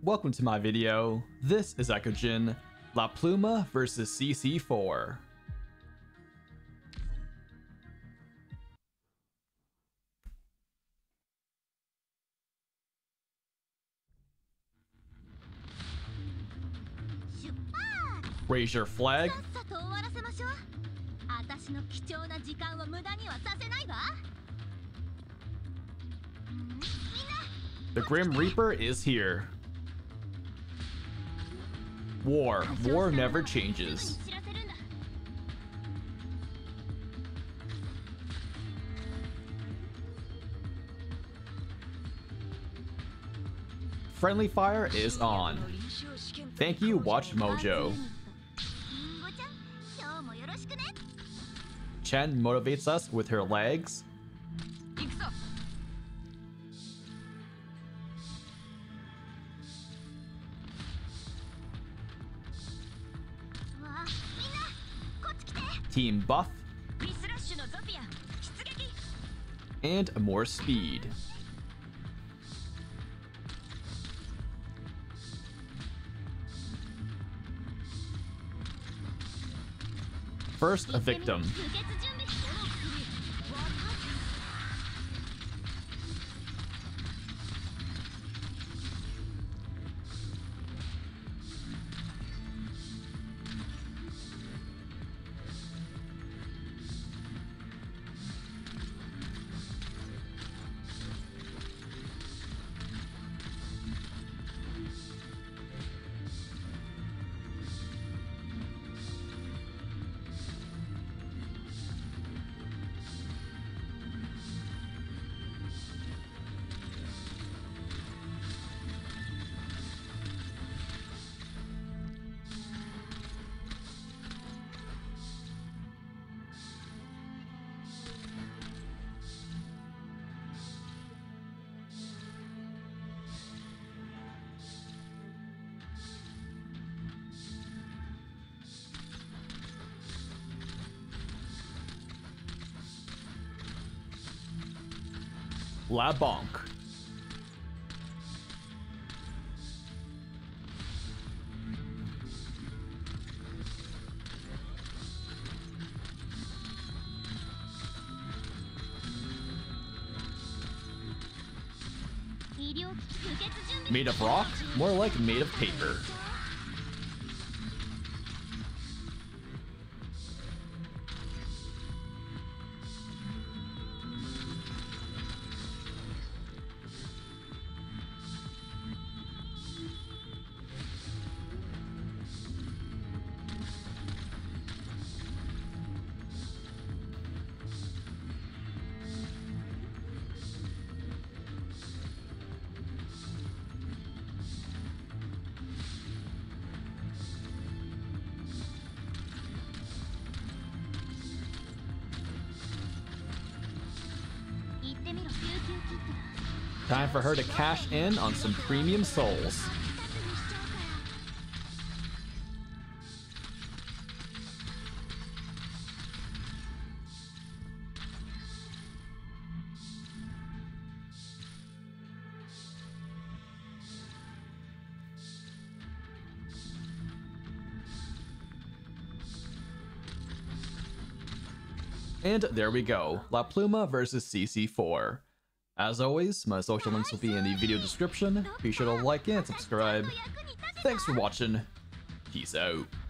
welcome to my video. This is Ekojin, La Pluma versus CC4. Raise your flag. The Grim Reaper is here. War never changes. Friendly fire is on. Thank you, Watch Mojo. Chen motivates us with her legs. Team buff. And more speed. First, a victim. La Bonk. Made of rock? More like made of paper. Time for her to cash in on some premium souls. And there we go, La Pluma versus CC4. As always, my social links will be in the video description. Be sure to like and subscribe. Thanks for watching. Peace out.